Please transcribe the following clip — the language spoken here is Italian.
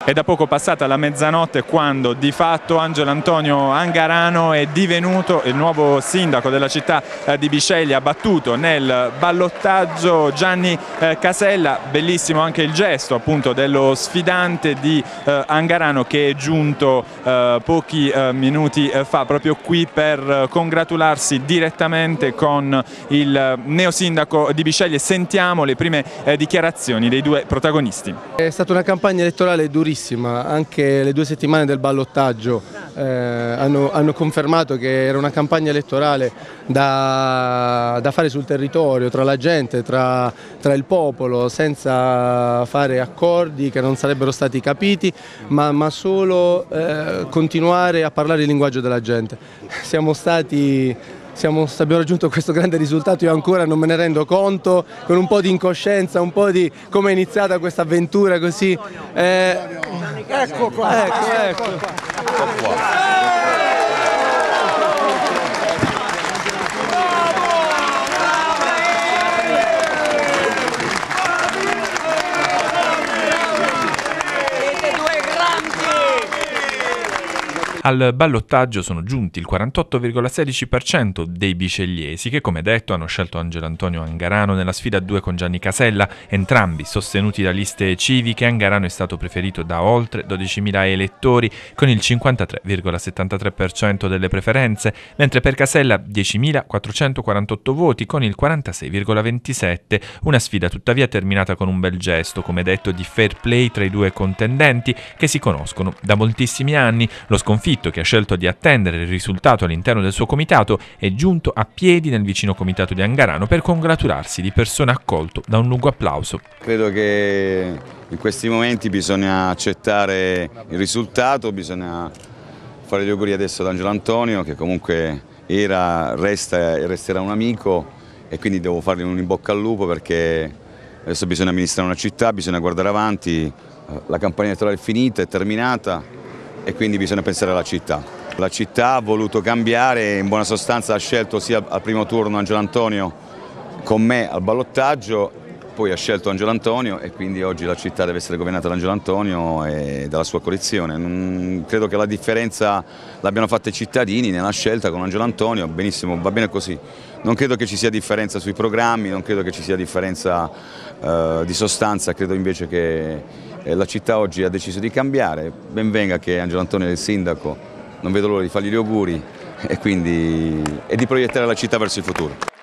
È da poco passata la mezzanotte quando di fatto Angelo Antonio Angarano è divenuto il nuovo sindaco della città di Bisceglie, ha battuto nel ballottaggio Gianni Casella. Bellissimo anche il gesto appunto dello sfidante di Angarano che è giunto pochi minuti fa proprio qui per congratularsi direttamente con il neosindaco di Bisceglie. Sentiamo le prime dichiarazioni dei due protagonisti. È stata una campagna elettorale durissima, anche le 2 settimane del ballottaggio hanno confermato che era una campagna elettorale da fare sul territorio, tra la gente, tra il popolo, senza fare accordi che non sarebbero stati capiti, ma solo continuare a parlare il linguaggio della gente. Abbiamo raggiunto questo grande risultato, io ancora non me ne rendo conto, con un po' di incoscienza, un po' di come è iniziata questa avventura così. Ecco qua. Ecco. Al ballottaggio sono giunti il 48,16% dei biscegliesi che, come detto, hanno scelto Angelo Antonio Angarano nella sfida a 2 con Gianni Casella, entrambi sostenuti da liste civiche. Angarano è stato preferito da oltre 12.000 elettori con il 53,73% delle preferenze, mentre per Casella 10.448 voti con il 46,27%. Una sfida tuttavia terminata con un bel gesto, come detto, di fair play tra i due contendenti che si conoscono da moltissimi anni. Lo sconfitto, che ha scelto di attendere il risultato all'interno del suo comitato, è giunto a piedi nel vicino comitato di Angarano per congratularsi, di persona accolto da un lungo applauso. Credo che in questi momenti bisogna accettare il risultato, bisogna fare gli auguri adesso ad Angelo Antonio, che comunque resta e resterà un amico, e quindi devo fargli un in bocca al lupo, perché adesso bisogna amministrare una città, bisogna guardare avanti, la campagna elettorale è finita, è terminata, e quindi bisogna pensare alla città. La città ha voluto cambiare, in buona sostanza ha scelto sia al primo turno Angelo Antonio con me al ballottaggio, poi ha scelto Angelo Antonio e quindi oggi la città deve essere governata da Angelo Antonio e dalla sua coalizione. Credo che la differenza l'abbiano fatta i cittadini nella scelta con Angelo Antonio, benissimo, va bene così. Non credo che ci sia differenza sui programmi, non credo che ci sia differenza di sostanza, credo invece che la città oggi ha deciso di cambiare. Ben venga che Angelo Antonio è il sindaco, non vedo l'ora di fargli gli auguri e di proiettare la città verso il futuro.